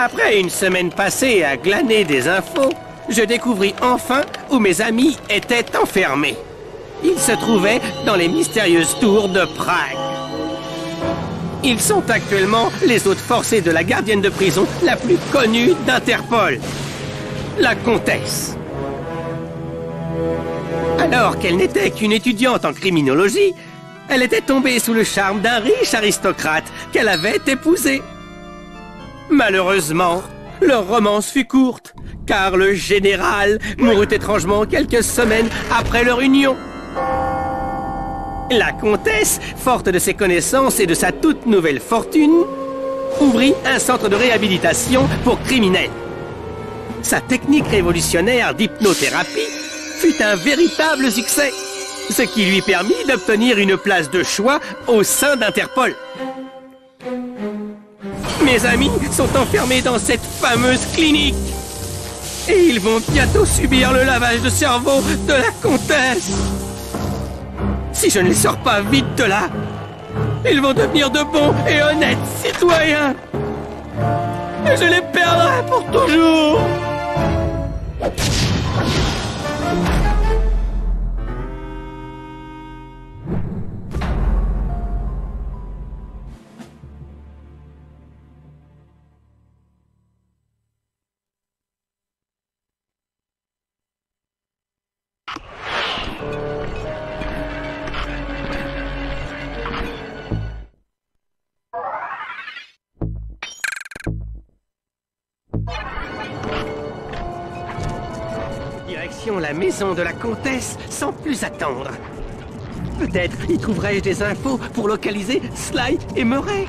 Après une semaine passée à glaner des infos, je découvris enfin où mes amis étaient enfermés. Ils se trouvaient dans les mystérieuses tours de Prague. Ils sont actuellement les hôtes forcés de la gardienne de prison la plus connue d'Interpol, la comtesse. Alors qu'elle n'était qu'une étudiante en criminologie, elle était tombée sous le charme d'un riche aristocrate qu'elle avait épousé. Malheureusement, leur romance fut courte, car le général mourut étrangement quelques semaines après leur union. La comtesse, forte de ses connaissances et de sa toute nouvelle fortune, ouvrit un centre de réhabilitation pour criminels. Sa technique révolutionnaire d'hypnothérapie fut un véritable succès, ce qui lui permit d'obtenir une place de choix au sein d'Interpol. Mes amis sont enfermés dans cette fameuse clinique. Et ils vont bientôt subir le lavage de cerveau de la comtesse. Si je ne les sors pas vite de là, ils vont devenir de bons et honnêtes citoyens. Et je les perdrai pour toujours. Direction la maison de la comtesse sans plus attendre. Peut-être y trouverai-je des infos pour localiser Sly et Murray.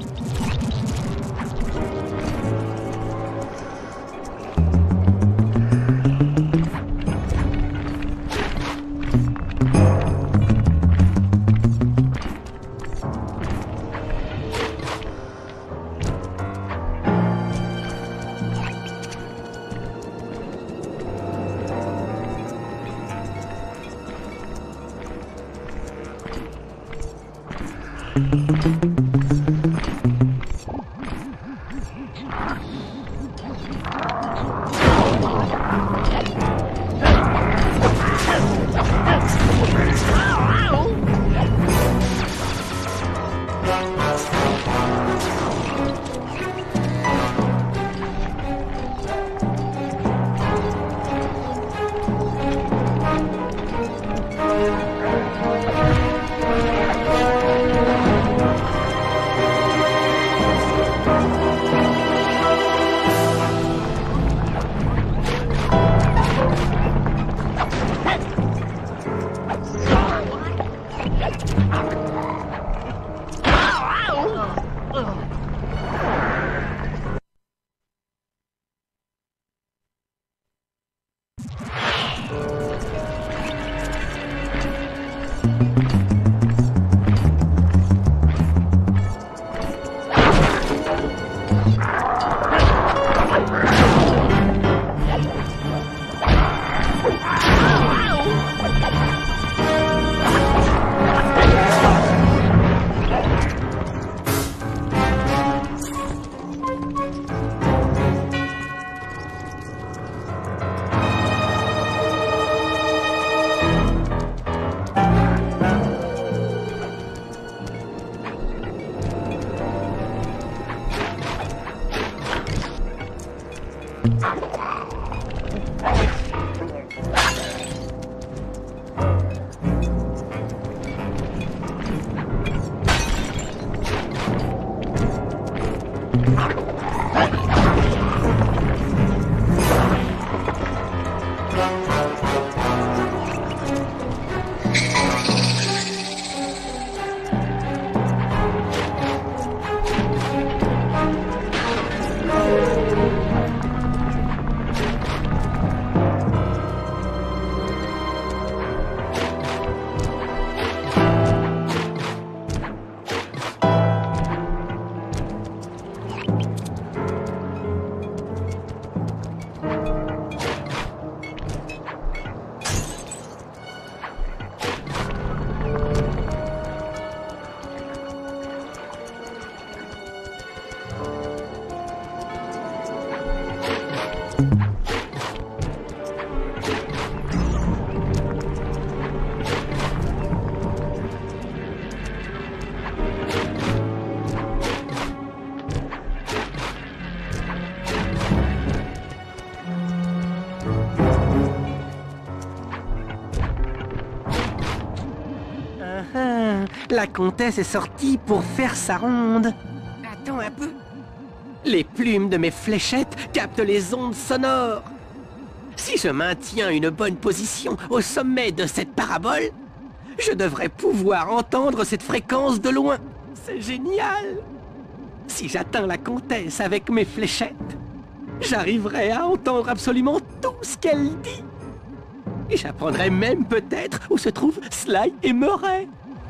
La comtesse est sortie pour faire sa ronde. Attends un peu. Les plumes de mes fléchettes captent les ondes sonores. Si je maintiens une bonne position au sommet de cette parabole, je devrais pouvoir entendre cette fréquence de loin. C'est génial! Si j'atteins la comtesse avec mes fléchettes, j'arriverai à entendre absolument tout ce qu'elle dit. Et j'apprendrai même peut-être où se trouvent Sly et Murray.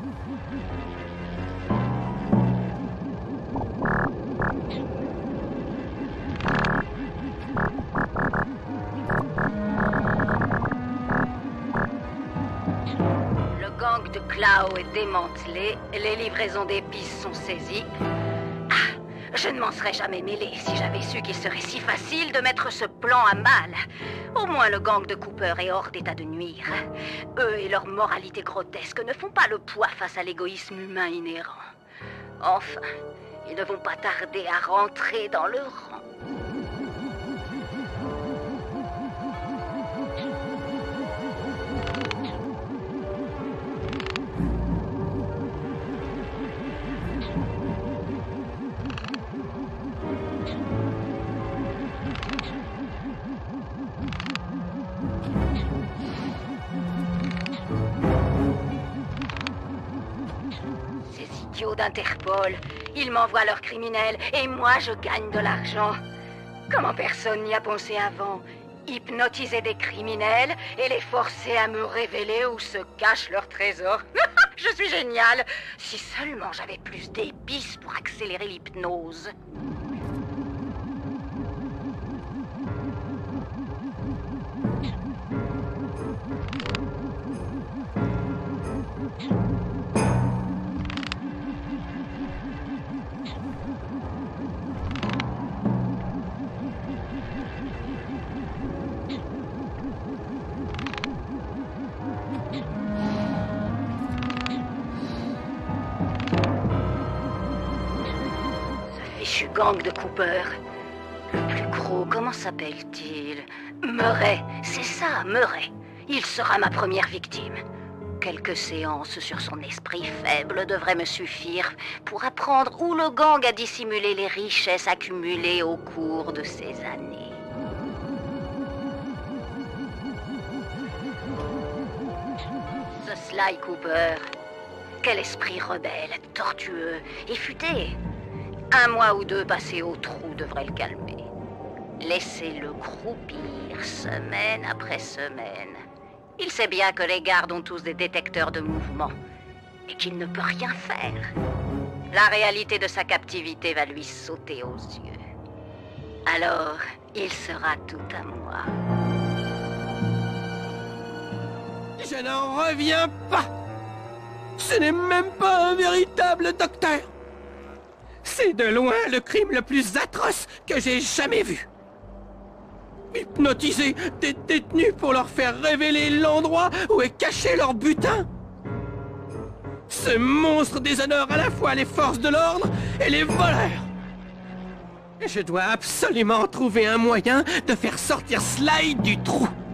Le gang de Clow est démantelé, les livraisons d'épices sont saisies. Ah, je ne m'en serais jamais mêlé si j'avais su qu'il serait si facile de mettre ce plan à mal. Au moins le gang de Cooper est hors d'état de nuire. Eux et leur moralité grotesque ne font pas le poids face à l'égoïsme humain inhérent. Enfin, ils ne vont pas tarder à rentrer dans le rang. D'Interpol. Ils m'envoient leurs criminels et moi je gagne de l'argent. Comment personne n'y a pensé avant? Hypnotiser des criminels et les forcer à me révéler où se cache leur trésor. Je suis génial. Si seulement j'avais plus d'épices pour accélérer l'hypnose. Ce gang de Cooper. Le plus gros, comment s'appelle-t-il? Murray, c'est ça, Murray. Il sera ma première victime. Quelques séances sur son esprit faible devraient me suffire pour apprendre où le gang a dissimulé les richesses accumulées au cours de ces années. Ce Sly Cooper, quel esprit rebelle, tortueux et futé. Un mois ou deux passés au trou devrait le calmer. Laissez-le croupir semaine après semaine. Il sait bien que les gardes ont tous des détecteurs de mouvement et qu'il ne peut rien faire. La réalité de sa captivité va lui sauter aux yeux. Alors, il sera tout à moi. Je n'en reviens pas! Ce n'est même pas un véritable docteur! C'est de loin le crime le plus atroce que j'ai jamais vu. Hypnotiser des détenus pour leur faire révéler l'endroit où est caché leur butin. Ce monstre déshonore à la fois les forces de l'ordre et les voleurs. Je dois absolument trouver un moyen de faire sortir Sly du trou.